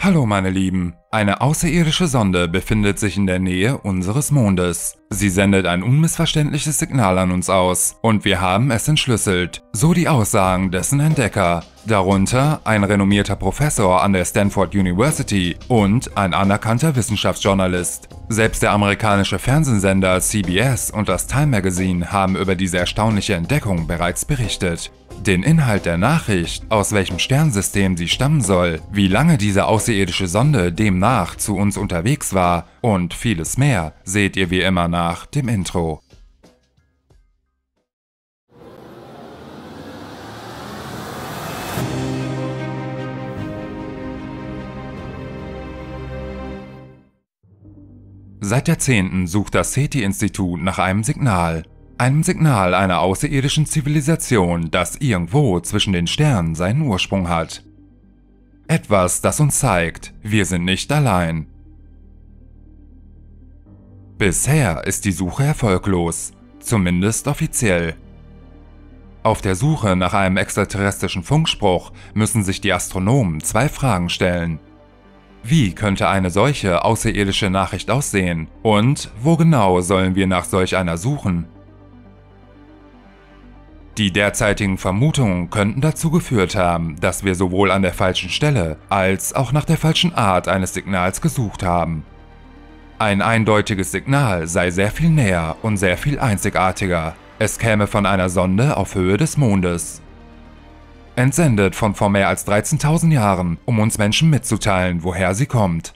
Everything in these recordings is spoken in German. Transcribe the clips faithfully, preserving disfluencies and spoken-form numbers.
Hallo meine Lieben, eine außerirdische Sonde befindet sich in der Nähe unseres Mondes. Sie sendet ein unmissverständliches Signal an uns aus und wir haben es entschlüsselt, so die Aussagen dessen Entdecker. Darunter ein renommierter Professor an der Stanford University und ein anerkannter Wissenschaftsjournalist. Selbst der amerikanische Fernsehsender C B S und das Time Magazine haben über diese erstaunliche Entdeckung bereits berichtet. Den Inhalt der Nachricht, aus welchem Sternsystem sie stammen soll, wie lange diese außerirdische Sonde demnach zu uns unterwegs war und vieles mehr, seht ihr wie immer nach dem Intro. Seit Jahrzehnten sucht das SETI-Institut nach einem Signal. Einem Signal einer außerirdischen Zivilisation, das irgendwo zwischen den Sternen seinen Ursprung hat. Etwas, das uns zeigt, wir sind nicht allein. Bisher ist die Suche erfolglos, zumindest offiziell. Auf der Suche nach einem extraterrestrischen Funkspruch müssen sich die Astronomen zwei Fragen stellen. Wie könnte eine solche außerirdische Nachricht aussehen? Und wo genau sollen wir nach solch einer suchen? Die derzeitigen Vermutungen könnten dazu geführt haben, dass wir sowohl an der falschen Stelle als auch nach der falschen Art eines Signals gesucht haben. Ein eindeutiges Signal sei sehr viel näher und sehr viel einzigartiger. Es käme von einer Sonde auf Höhe des Mondes. Entsendet von vor mehr als dreizehntausend Jahren, um uns Menschen mitzuteilen, woher sie kommt.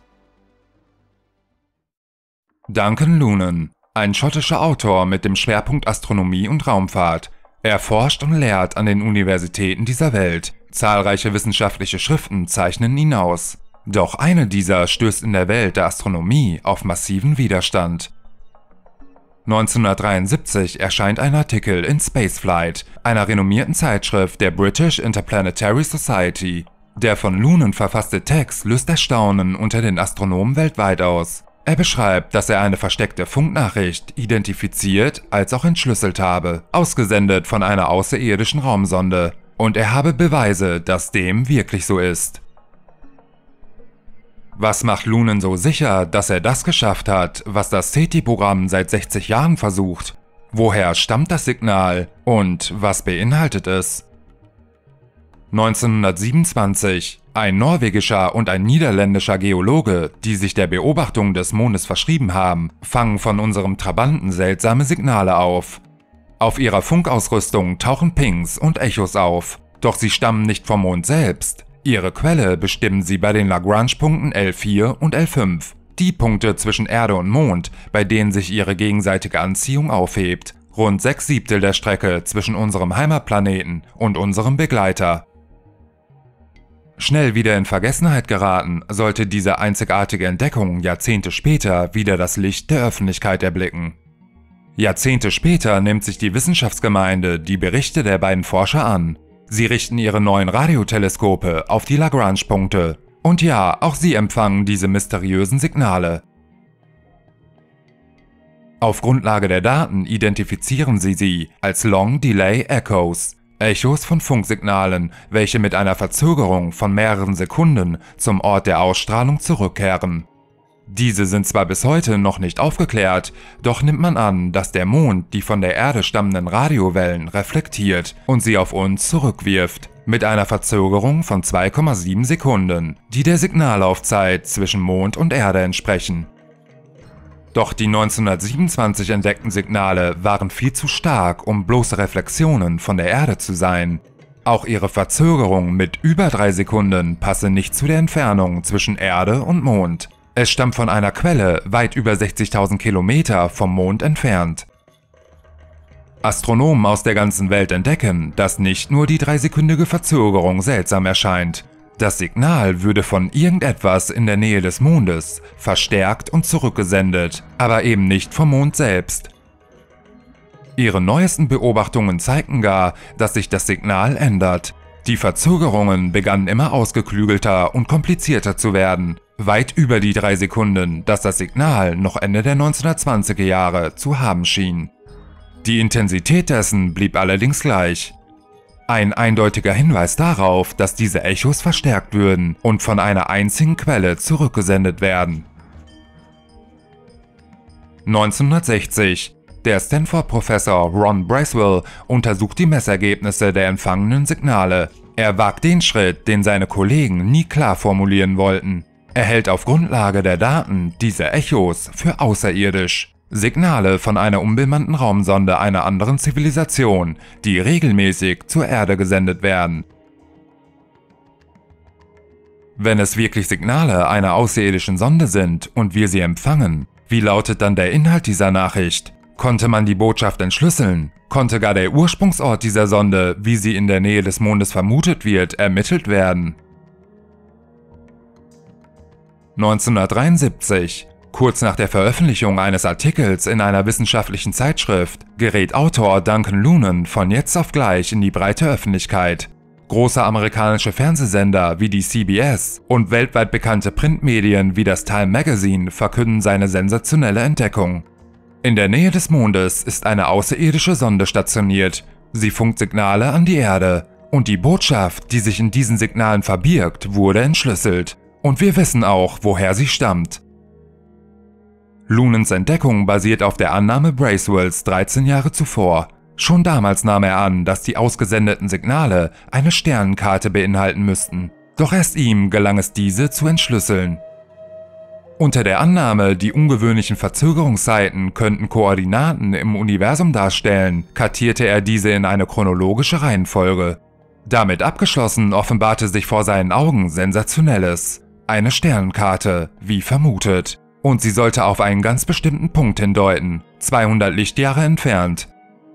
Duncan Lunan, ein schottischer Autor mit dem Schwerpunkt Astronomie und Raumfahrt. Er forscht und lehrt an den Universitäten dieser Welt. Zahlreiche wissenschaftliche Schriften zeichnen ihn aus. Doch eine dieser stößt in der Welt der Astronomie auf massiven Widerstand. neunzehnhundertdreiundsiebzig erscheint ein Artikel in Spaceflight, einer renommierten Zeitschrift der British Interplanetary Society. Der von Lunan verfasste Text löst Erstaunen unter den Astronomen weltweit aus. Er beschreibt, dass er eine versteckte Funknachricht identifiziert als auch entschlüsselt habe, ausgesendet von einer außerirdischen Raumsonde, und er habe Beweise, dass dem wirklich so ist. Was macht Lunan so sicher, dass er das geschafft hat, was das SETI-Programm seit sechzig Jahren versucht? Woher stammt das Signal und was beinhaltet es? neunzehnhundertsiebenundzwanzig. Ein norwegischer und ein niederländischer Geologe, die sich der Beobachtung des Mondes verschrieben haben, fangen von unserem Trabanten seltsame Signale auf. Auf ihrer Funkausrüstung tauchen Pings und Echos auf, doch sie stammen nicht vom Mond selbst. Ihre Quelle bestimmen sie bei den Lagrange-Punkten L vier und L fünf, die Punkte zwischen Erde und Mond, bei denen sich ihre gegenseitige Anziehung aufhebt, rund sechs Siebtel der Strecke zwischen unserem Heimatplaneten und unserem Begleiter. Schnell wieder in Vergessenheit geraten, sollte diese einzigartige Entdeckung Jahrzehnte später wieder das Licht der Öffentlichkeit erblicken. Jahrzehnte später nimmt sich die Wissenschaftsgemeinde die Berichte der beiden Forscher an. Sie richten ihre neuen Radioteleskope auf die Lagrange-Punkte. Und ja, auch sie empfangen diese mysteriösen Signale. Auf Grundlage der Daten identifizieren sie sie als Long Delay Echoes. Echos von Funksignalen, welche mit einer Verzögerung von mehreren Sekunden zum Ort der Ausstrahlung zurückkehren. Diese sind zwar bis heute noch nicht aufgeklärt, doch nimmt man an, dass der Mond die von der Erde stammenden Radiowellen reflektiert und sie auf uns zurückwirft, mit einer Verzögerung von zwei Komma sieben Sekunden, die der Signallaufzeit zwischen Mond und Erde entsprechen. Doch die neunzehnhundertsiebenundzwanzig entdeckten Signale waren viel zu stark, um bloße Reflexionen von der Erde zu sein. Auch ihre Verzögerung mit über drei Sekunden passe nicht zu der Entfernung zwischen Erde und Mond. Es stammt von einer Quelle weit über sechzigtausend Kilometer vom Mond entfernt. Astronomen aus der ganzen Welt entdecken, dass nicht nur die dreisekündige Verzögerung seltsam erscheint. Das Signal würde von irgendetwas in der Nähe des Mondes verstärkt und zurückgesendet, aber eben nicht vom Mond selbst. Ihre neuesten Beobachtungen zeigten gar, dass sich das Signal ändert. Die Verzögerungen begannen immer ausgeklügelter und komplizierter zu werden, weit über die drei Sekunden, das das Signal noch Ende der neunzehnhundertzwanziger Jahre zu haben schien. Die Intensität dessen blieb allerdings gleich. Ein eindeutiger Hinweis darauf, dass diese Echos verstärkt würden und von einer einzigen Quelle zurückgesendet werden. neunzehnhundertsechzig. Der Stanford-Professor Ron Braswell untersucht die Messergebnisse der empfangenen Signale. Er wagt den Schritt, den seine Kollegen nie klar formulieren wollten. Er hält auf Grundlage der Daten diese Echos für außerirdisch. Signale von einer unbemannten Raumsonde einer anderen Zivilisation, die regelmäßig zur Erde gesendet werden. Wenn es wirklich Signale einer außerirdischen Sonde sind und wir sie empfangen, wie lautet dann der Inhalt dieser Nachricht? Konnte man die Botschaft entschlüsseln? Konnte gar der Ursprungsort dieser Sonde, wie sie in der Nähe des Mondes vermutet wird, ermittelt werden? neunzehnhundertdreiundsiebzig. Kurz nach der Veröffentlichung eines Artikels in einer wissenschaftlichen Zeitschrift gerät Autor Duncan Lunan von jetzt auf gleich in die breite Öffentlichkeit. Große amerikanische Fernsehsender wie die C B S und weltweit bekannte Printmedien wie das Time Magazine verkünden seine sensationelle Entdeckung. In der Nähe des Mondes ist eine außerirdische Sonde stationiert. Sie funkt Signale an die Erde. Und die Botschaft, die sich in diesen Signalen verbirgt, wurde entschlüsselt. Und wir wissen auch, woher sie stammt. Lunans Entdeckung basiert auf der Annahme Braswells dreizehn Jahre zuvor. Schon damals nahm er an, dass die ausgesendeten Signale eine Sternenkarte beinhalten müssten. Doch erst ihm gelang es, diese zu entschlüsseln. Unter der Annahme, die ungewöhnlichen Verzögerungszeiten könnten Koordinaten im Universum darstellen, kartierte er diese in eine chronologische Reihenfolge. Damit abgeschlossen offenbarte sich vor seinen Augen Sensationelles. Eine Sternenkarte, wie vermutet. Und sie sollte auf einen ganz bestimmten Punkt hindeuten, zweihundert Lichtjahre entfernt.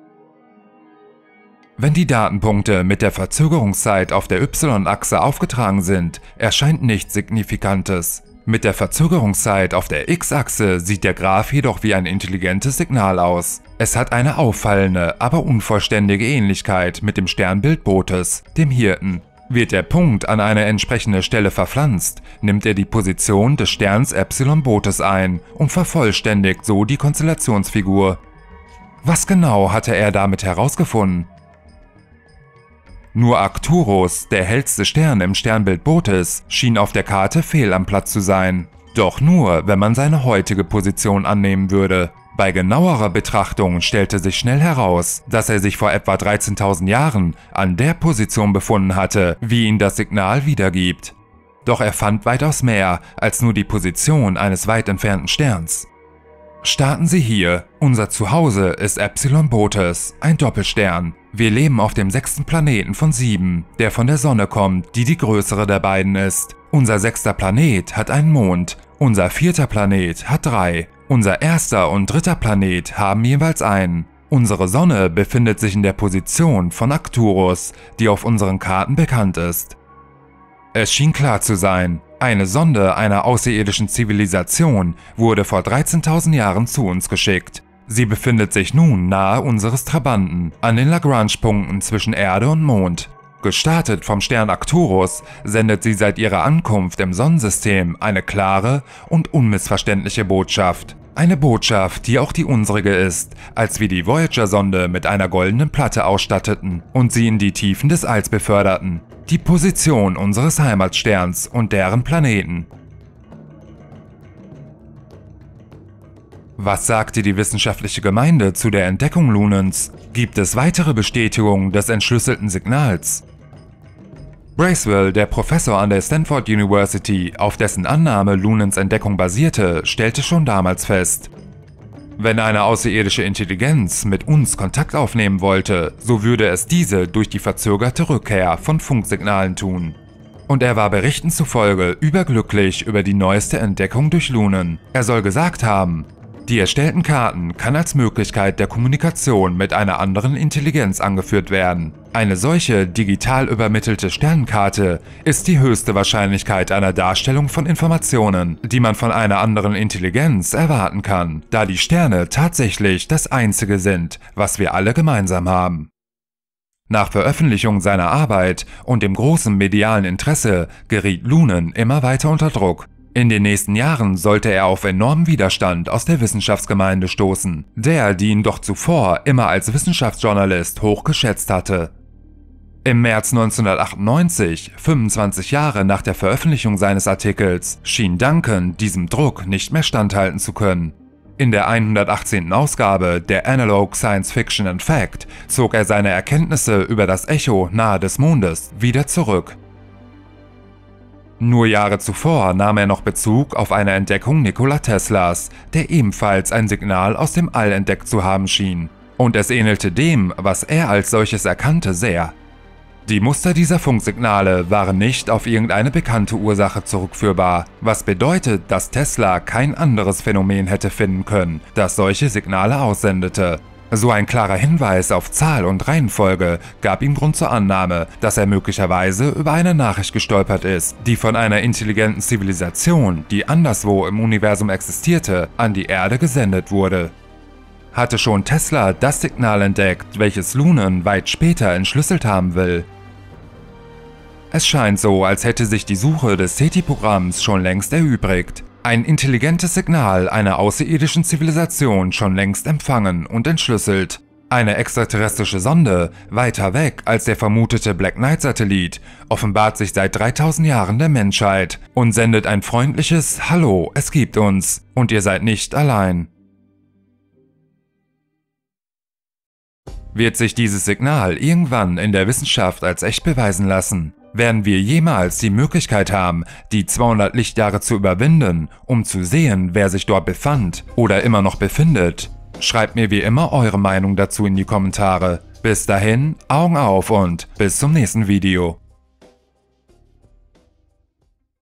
Wenn die Datenpunkte mit der Verzögerungszeit auf der Y-Achse aufgetragen sind, erscheint nichts Signifikantes. Mit der Verzögerungszeit auf der X-Achse sieht der Graph jedoch wie ein intelligentes Signal aus. Es hat eine auffallende, aber unvollständige Ähnlichkeit mit dem Sternbild Bootes, dem Hirten. Wird der Punkt an eine entsprechende Stelle verpflanzt, nimmt er die Position des Sterns Epsilon Bootes ein und vervollständigt so die Konstellationsfigur. Was genau hatte er damit herausgefunden? Nur Arcturus, der hellste Stern im Sternbild Bootes, schien auf der Karte fehl am Platz zu sein. Doch nur, wenn man seine heutige Position annehmen würde. Bei genauerer Betrachtung stellte sich schnell heraus, dass er sich vor etwa dreizehntausend Jahren an der Position befunden hatte, wie ihn das Signal wiedergibt. Doch er fand weitaus mehr als nur die Position eines weit entfernten Sterns. Starten Sie hier. Unser Zuhause ist Epsilon Bootes, ein Doppelstern. Wir leben auf dem sechsten Planeten von sieben, der von der Sonne kommt, die die größere der beiden ist. Unser sechster Planet hat einen Mond, unser vierter Planet hat drei. Unser erster und dritter Planet haben jeweils einen. Unsere Sonne befindet sich in der Position von Arcturus, die auf unseren Karten bekannt ist. Es schien klar zu sein, eine Sonde einer außerirdischen Zivilisation wurde vor dreizehntausend Jahren zu uns geschickt. Sie befindet sich nun nahe unseres Trabanten, an den Lagrange-Punkten zwischen Erde und Mond. Gestartet vom Stern Arcturus sendet sie seit ihrer Ankunft im Sonnensystem eine klare und unmissverständliche Botschaft. Eine Botschaft, die auch die unsere ist, als wir die Voyager-Sonde mit einer goldenen Platte ausstatteten und sie in die Tiefen des Alls beförderten. Die Position unseres Heimatsterns und deren Planeten. Was sagte die wissenschaftliche Gemeinde zu der Entdeckung Lunans? Gibt es weitere Bestätigungen des entschlüsselten Signals? Braswell, der Professor an der Stanford University, auf dessen Annahme Lunans Entdeckung basierte, stellte schon damals fest: Wenn eine außerirdische Intelligenz mit uns Kontakt aufnehmen wollte, so würde es diese durch die verzögerte Rückkehr von Funksignalen tun. Und er war Berichten zufolge überglücklich über die neueste Entdeckung durch Lunan. Er soll gesagt haben: Die erstellten Karten kann als Möglichkeit der Kommunikation mit einer anderen Intelligenz angeführt werden. Eine solche digital übermittelte Sternenkarte ist die höchste Wahrscheinlichkeit einer Darstellung von Informationen, die man von einer anderen Intelligenz erwarten kann, da die Sterne tatsächlich das Einzige sind, was wir alle gemeinsam haben. Nach Veröffentlichung seiner Arbeit und dem großen medialen Interesse geriet Lunan immer weiter unter Druck. In den nächsten Jahren sollte er auf enormen Widerstand aus der Wissenschaftsgemeinde stoßen, der, die ihn doch zuvor immer als Wissenschaftsjournalist hoch geschätzt hatte. Im März neunzehnhundertachtundneunzig, fünfundzwanzig Jahre nach der Veröffentlichung seines Artikels, schien Duncan diesem Druck nicht mehr standhalten zu können. In der hundertachtzehnten Ausgabe der Analog Science Fiction and Fact zog er seine Erkenntnisse über das Echo nahe des Mondes wieder zurück. Nur Jahre zuvor nahm er noch Bezug auf eine Entdeckung Nikola Teslas, der ebenfalls ein Signal aus dem All entdeckt zu haben schien. Und es ähnelte dem, was er als solches erkannte, sehr. Die Muster dieser Funksignale waren nicht auf irgendeine bekannte Ursache zurückführbar, was bedeutet, dass Tesla kein anderes Phänomen hätte finden können, das solche Signale aussendete. So ein klarer Hinweis auf Zahl und Reihenfolge gab ihm Grund zur Annahme, dass er möglicherweise über eine Nachricht gestolpert ist, die von einer intelligenten Zivilisation, die anderswo im Universum existierte, an die Erde gesendet wurde. Hatte schon Tesla das Signal entdeckt, welches Lunen weit später entschlüsselt haben will? Es scheint so, als hätte sich die Suche des SETI-Programms schon längst erübrigt. Ein intelligentes Signal einer außerirdischen Zivilisation schon längst empfangen und entschlüsselt. Eine extraterrestrische Sonde, weiter weg als der vermutete Black Knight-Satellit, offenbart sich seit dreitausend Jahren der Menschheit und sendet ein freundliches „Hallo, es gibt uns und ihr seid nicht allein". Wird sich dieses Signal irgendwann in der Wissenschaft als echt beweisen lassen? Werden wir jemals die Möglichkeit haben, die zweihundert Lichtjahre zu überwinden, um zu sehen, wer sich dort befand oder immer noch befindet? Schreibt mir wie immer eure Meinung dazu in die Kommentare. Bis dahin, Augen auf und bis zum nächsten Video.